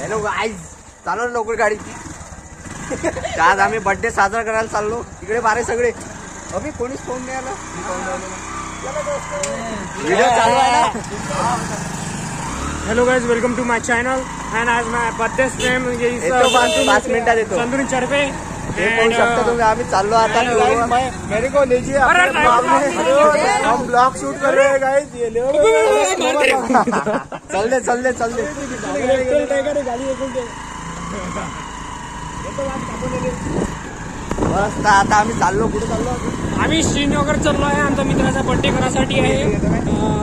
Hello guys, चालू लवकर गाडी. आज आम्ही बर्थडे साजरा करायला चाललो. इकडे बारे सगळे. अभि कोणीच फोन नाही आला. व्हिडिओ चालू आहे ना. Hello guys, welcome to my channel and आज माय बर्थडे स्ट्रीम इज 5 मिनिटात येतो. चंदुरी चढ़पे हे पाहू शकता तुम्ही. आम्ही चाललो आता. मेरे को लीजिए. हम ब्लॉग शूट कर रहे हैं गाइस. ये लो. चल दे. बस आता आम्ही चाललो. कुठे चाललो? आम्ही श्रीनगर चाललो आहे. आमच्या मित्राचा बर्थडे करायसाठी आहे.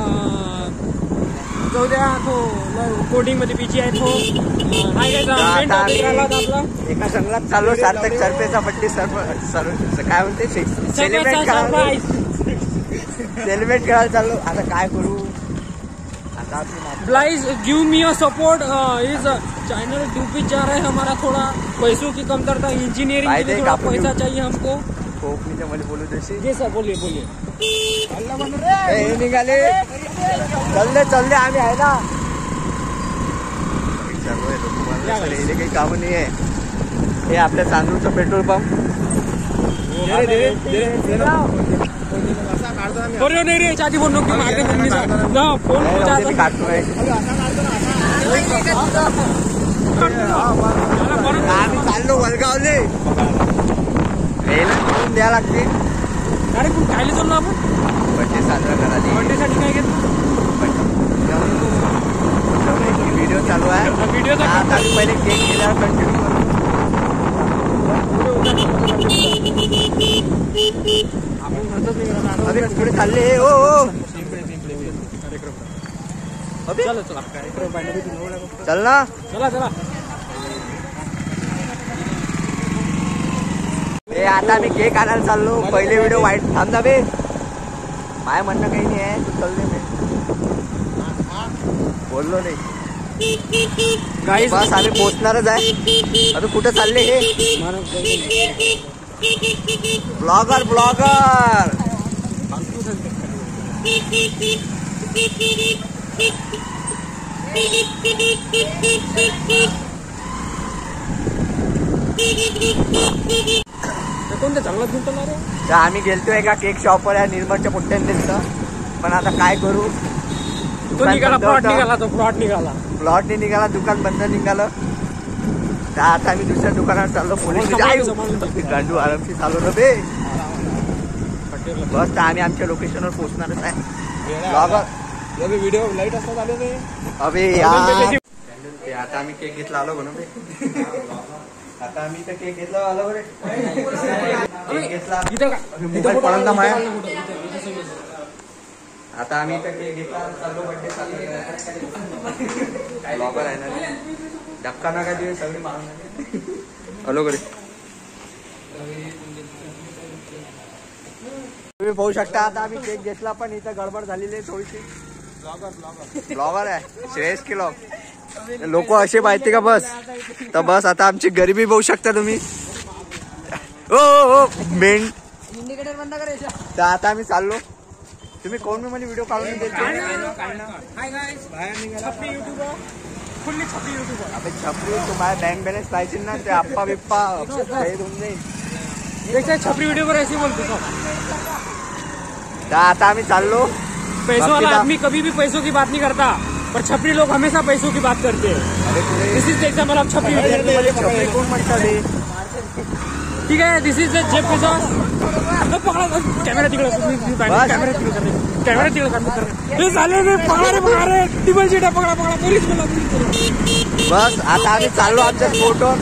उद्या तो कोडिंग मध्ये बिजी आहे तो. एका संघात चाललो. सार्थक चरपेचा बर्थडे काय म्हणते सेलिब्रेट करायला चाललो. आता काय करू. आता please give me a support. इज चैनल डूब जा रहा है हमारा. थोड़ा पैसों की कमतरता. इंजीनियरिंग के लिए थोड़ा पैसा चाहिए हमको. बोलू तशी. जी सर, बोलिए. निघाले. चल दे आम्ही आहे ना. विचारलो काही काम नाही आहे. हे आपल्या चांदूरचं पेट्रोल पंप. नहीं रे चाची फोन नको मागे फोन काढतोय. आम्ही चाललो वलगावले. द्या लागते. अरे कुठे खायला चाललो आपण. बर्थडे साजरा करायला. बर्थडे साठी काय घेतो. व्हिडिओ चालू आहे. आता पहिले केक केल्यावर कंटिन्यू करू. अरे कुठे चालले. ओ चल ना. चला हे आता मी केक आणायला चाललो. पहिले व्हिडिओ वाईट थांबता बे. माय म्हणणं काही नाही आहे. तू चल दे. बोललो नाही. गाईस बस आम्ही पोहोचणारच आहे. आता कुठं चालले हे. ब्लॉगर कोणत्या चांगला गुंतवणार आहे. आम्ही गेलतोय एका केक शॉपवर आहे निर्मलच्या पुट्ट्यांचं. पण आता काय करू. प्लॉट निघाला. प्लॉट नाही निघाला. दुकान बंद निघालं. तर आता आम्ही दुसऱ्या दुकानात चाललो. पोलीस गांडू आरामशी चालू ना बे. बस तर आम्ही आमच्या लोकेशनवर पोहोचणारच आहे. व्हिडिओ लाईट असतात आले नाही. अबे आता आम्ही केक घेतला आलो म्हणून बे. आता आम्ही तर केक घेतला आलो बरे. केक घेतला. मोबाईल पडला माया. आता आम्ही तर केक घेतला चाललो. बर्थडे ब्लॉगर आहे ना. धक्का नका देऊ. सगळी मारून हॅलो करे. तुम्ही पाहू शकता. आता आम्ही केक घेतला पण इथं गडबड झालेली आहे थोडीशी. ब्लॉगर आहे श्रेयस की लोक असे माहिती का. बस तर बस आता आमची गरिबी बघू शकता तुम्ही. ओ मेंढ. तर आता आम्ही चाललो. तुम्ही कोण मी म्हणजे व्हिडिओ काढून देतो. छपरी तुम्हाला बँक बॅलन्स पाहिजे ना. ते आप्पा बिप्पा होऊन जाईल. छपरी व्हिडिओ पर ऐसे बोलते. तर आता आम्ही चाललो. पैसों वाला आदमी कभी भी पैसों की बात नहीं करता, पर छपरी लोग हमेशा पैसों की बात करते हैं. दिस इज एग्जाम्पल ऑफ छपरी. कोण म्हणतात. ठीक आहे. This is Jeff Bezos. Camera तिकडे. कॅमेरा तिकडे झाले रे. पकडा रे. टिबल सीट पकडा. पोलीस बोला. बस आता आम्ही चाललो आमच्या स्पोर्टवर.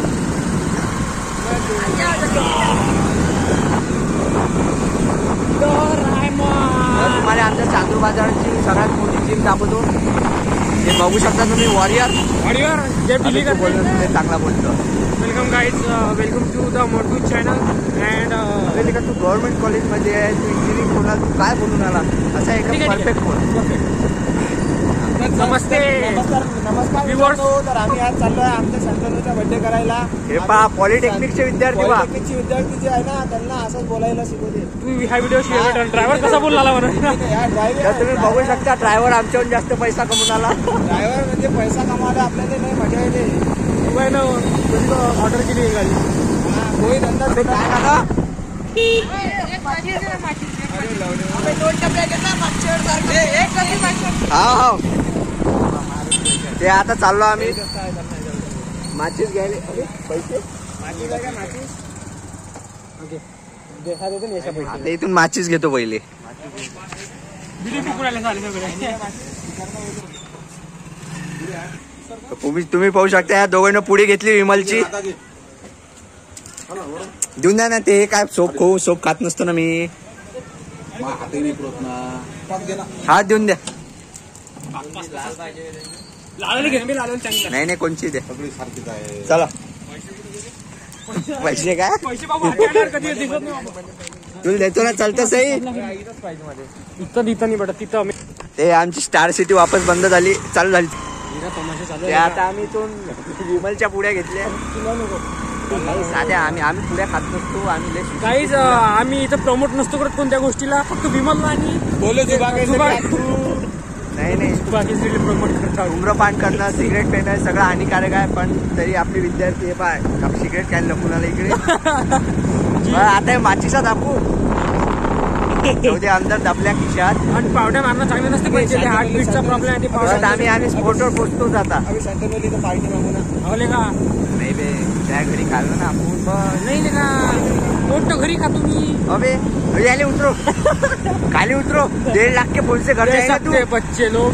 तुम्हाला आमच्या चांदूर बाजाराची सगळ्यात मोठी जिम दाखवतो. हे बघू शकता तुम्ही. वॉरियर जे डिली करतो. चांगला बोलतो. Welcome guys. Welcome to the Motu channel. And तू गव्हर्नमेंट कॉलेजमध्ये आहे. तू इंजिनिअरिंग कोणाला तू काय बोलून आला. असा एकदम परफेक्ट बोल. नमस्ते. नमस्कार व्ह्यूअर्स. तर आम्ही आज चाललोय आमच्या संतनूचा बर्थडे करायला. हे पहा पॉलिटेक्निकचे विद्यार्थी. पॉलिटेक्निकचे विद्यार्थी जे आहे ना त्यांना असंच बोलायला शिकवते. तू ह्या व्हिडिओ ड्रायव्हर कसा बोलला म्हणून. तर तुम्ही बघू शकता ड्रायव्हर आमच्याहून जास्त पैसा कमवून आला. ड्रायव्हर म्हणजे पैसा कमावला आपल्याला नाही मजा येते. दुबईला ऑर्डर केली ही गाडी. कोई धंदा अबे काय झालं? हा ते आता चाललो आम्ही माचीस घ्यायला. अरे पैसे ओके देखा देतो ना याच्या पैसे. आता इथून माचीस घेतो पहिले. बिडी कुकुरायला झाले सगळे. तुम्ही पाहू शकता या दोघांना पुढे घेतली विमलची. देऊन द्या ना ते काय सोप खात नसतो ना मी. हा देऊन द्या. लावले घे मी लावले चांगलं. नाही कोणची द्या. चला पैसे काय पैसे बाबू हाताळणार कधी दिसत नाही बाबा. तुला देतो ना. चालतं सही. इथं नाही बेटा तिथं ते आमची स्टार सिटी वापस बंद झाली चालू झाली. तमाशा चालू ते आता आम्ही इथून विमलच्या पुड्या घेतल्या. साध्या आम्ही पुड्या खात नसतो. आम्ही काहीच आम्ही इथं प्रमोट नसतो करत कोणत्या गोष्टीला. फक्त विमल आणि नाही बाकी प्रमोट करतात. धूम्रपान करणं सिगरेट पेणं सगळं हानिकारक आहे. पण तरी आपले विद्यार्थी हे पाय सिगरेट काय लपून आला इकडे. आता हे माचीचा दाखवू ते अंदर दबल्या खिशात. आणि पावड्या मारणं चांगलं नसते पाहिजे. हार्ट बीटचा प्रॉब्लेम आहे. परत आम्ही स्पोर्टवर पोचतोच आता. पार्टी मागू ना. हवले का नाही बे त्या घरी खाल्लं ना आपण बस. नाही का मोठं घरी का तुम्ही. अबे याले उतरो खाली उतरो. 1.5 लाख के पुल से घर जाएगा तू. बच्चे लोग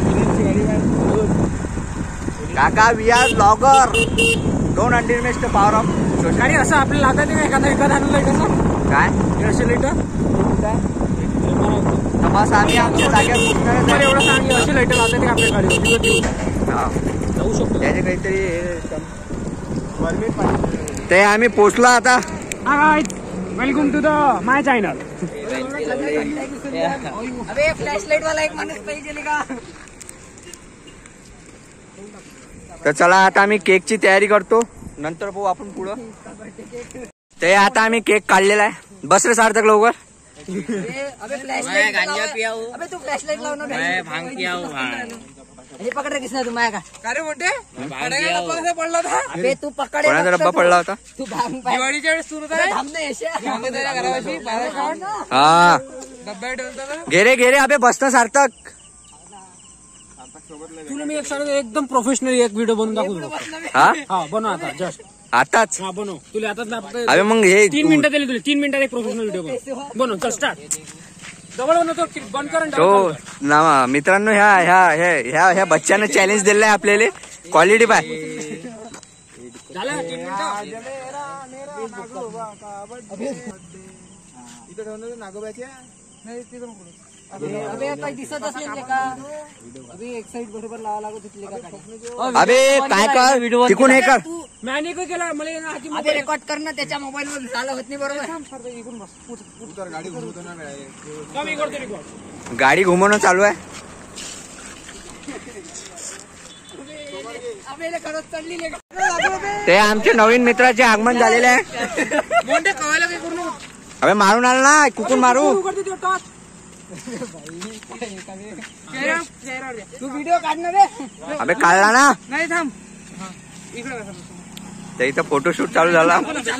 काका we are blogger. Don't underestimate the power of social. आणि असं आपल्याला लावता येते एखादा विकत आणलंय कसं काय 1.5 लिटर. बस आम्ही आमच्या जागेवर पोचणारच तर आहे. एवढं सांगितलं 100 लिटर लावता येते आपल्या गाडीवर. हा. जाऊ शकतो. त्याचे काहीतरी ते आम्ही पोचलो आता. Welcome to the my channel. अबे फ्लॅशलाइट वाला एक माणूस पाहिजे का. तर चला आता आम्ही केकची तयारी करतो. नंतर पाहू आपण पुढं. ते आता आम्ही केक काढलेला आहे. बस रे सार्थक लवकर. अबे फ्लॅशलाइट अबे तू फ्लॅशलाइट लाव ना. भांग पियाऊ. हे पकड रे किसना तू माया का. अरे मोठे पडला होता. अबे तू पकड. कोणाचा डब्बा पडला होता. तू भांग दिवाळीच्या वेळेस सुरू घरापाशी हा डब्बा ठेवता. घे रे अबे बस ना सार्थक. तुला मी एक सांगतो एकदम प्रोफेशनल एक व्हिडिओ बनवून दाखवतो. हा बनव आता जस्ट. आताच हा बनव. तुला आता अबे मग हे 3 मिनिटं दिली. तुला 3 मिनिटात एक प्रोफेशनल व्हिडिओ बनव. चल स्टार्ट. जवळ बनवतो बंद कर. तो ना मित्रांनो ह्या बच्च्यानं चॅलेंज दिलेलं आहे आपल्याला. क्वालिटी पाय. झालं 3 मिनिटं. इथं ठेवून नागोबाच्या नाही तिथं. अबे काही दिसत असले का. अबे एक साइड बरोबर लावा लागत होती का. अबे काय कर तिकून हे कर. मॅने काय केलं मला येणं हाती. अबे रेकॉर्ड कर ना त्याच्या मोबाईल वर झालं होत नाही बरोबर. गाडी घुमवतो ना. कमी करतो रेकॉर्ड. गाडी घुमवणं चालू आहे. अबे खरंच चढली ते आमचे नवीन मित्राचे आगमन झालेले आहे. मोठे कवायला काय करू नको. अबे मारून आला ना. कुकून मारू. तू व्हिडिओ काढणार रे. अबे काढला ना. नाही थांब इकडे. तर इथं फोटोशूट चालू झाला.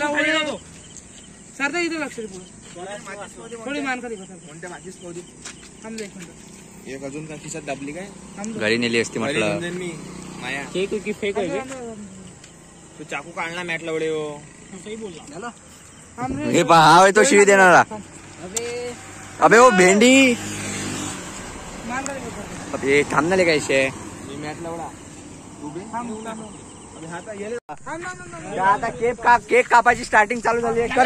सरदा इथे लक्ष थोडी मान करी. कोणत्या माझीच नव्हती. थांब एक मिनिट. एक अजून का खिशात दाबली काय. घरी नेली असती म्हटलं. मी माया केक की फेक आहे. तू चाकू काढला मॅट लवडे हो. सही बोलला. हे पहा हा तो शिवी देणारा. अबे अबे ओ भेंडी. मान करी. अबे थांबणारे काय शे. मी मॅट लवडा उभे. आता केक कापायची स्टार्टिंग चालू झाली आहे.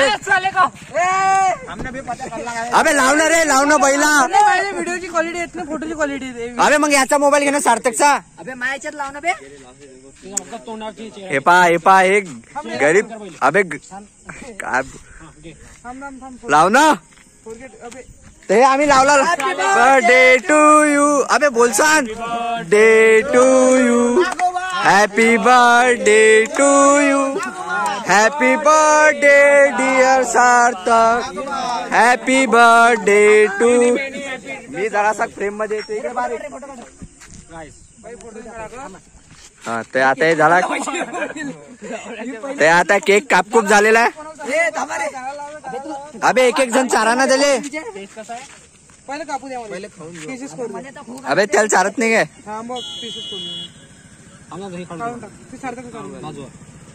अबे लावणं रे लावणं बैला. व्हिडिओची क्वालिटी येत ना फोटोची क्वालिटी येते. अबे मग याचा मोबाईल घे ना सार्थकचा. अबे मायाच्यात लाव ना बे. तोंडाची हे पा हे गरीब. अबे काय लाव ना. ते आम्ही लावला. Birthday to you. अबे बोलसान. Day to you. Happy birthday to you. Happy birthday dear Sarthak. Happy birthday to. मी जरासा फ्रेम मध्ये येते इकडे बारीक. हा ते आता हे झाला. ते आता केक कापकूप झालेला आहे. ए, थांबा रे. अबे एक एक जण चाराना दिले. पहिले कापू द्या पहिले खाऊन पीसेस करू दे. अबे त्याला चारत नाही काय. हा मग पीसेस करू दे. काढून टाक. ते सार्थक काढून बाजूला.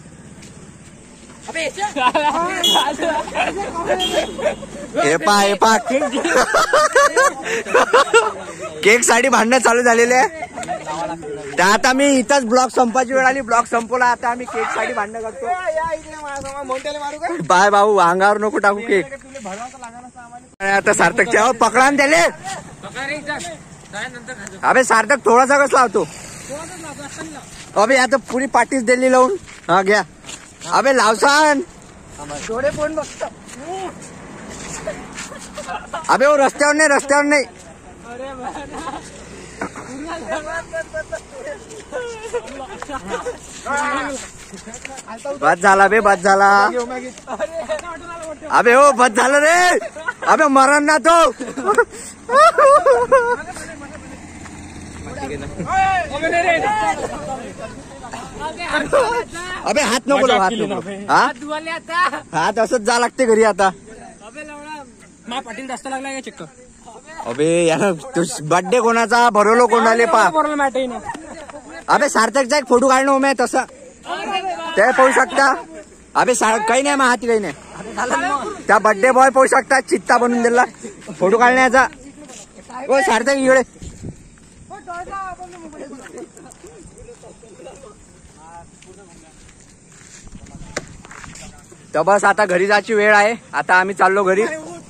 अबे हे पा केक साठी भांडणं चालू झालेले आहे. तर आता मी इथंच ब्लॉग संपायची वेळ आली. ब्लॉग संपवला. आता आम्ही केक साठी भांडणं करतो. बाय भाऊ अंगावर नको टाकू केक. आता सार्थकच्या पकडा त्याले. अबे सार्थक थोडासा कस लावतो. अबे आता पुरी पाठीच दिली लावून. हा घ्या. अबे लावसान. डोळे कोण बघतो. अबे वो रस्त्यावर नाही. बस झाला बे बस झाला. अबे हो बस झालं रे. अबे मरण ना तो. अबे हात नको लाव, हात नको. हात असंच जा लागते घरी आता. मा पाटील जास्त लागला का चक्कर. अबे यार बर्थडे कोणाचा भरवलो कोणाले पा. मॅट आहे ना. अबे सार्थकचा एक फोटो काढणं उमे तसा ते पाहू शकता. अबे काही नाही हाती काही नाही. त्या बर्थडे बॉय पाहू शकता चित्ता बनवून दिला फोटो काढण्याचा. ओ सार्थक इकडे. तर बस आता घरी जायची वेळ आहे. आता आम्ही चाललो घरी.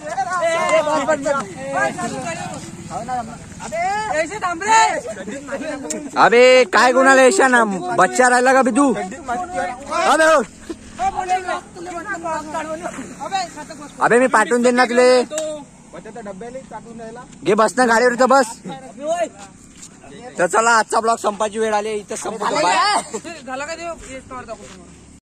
अबे काय कोणाला येशा ना बच्चा राहिला का बिदू. अबे हो. अबे मी पाठवून देईन ना तुले. घे बस ना गाडीवर तर बस. तर चला आजचा ब्लॉग संपायची वेळ आली. इथं संपतो. घाला का देऊ.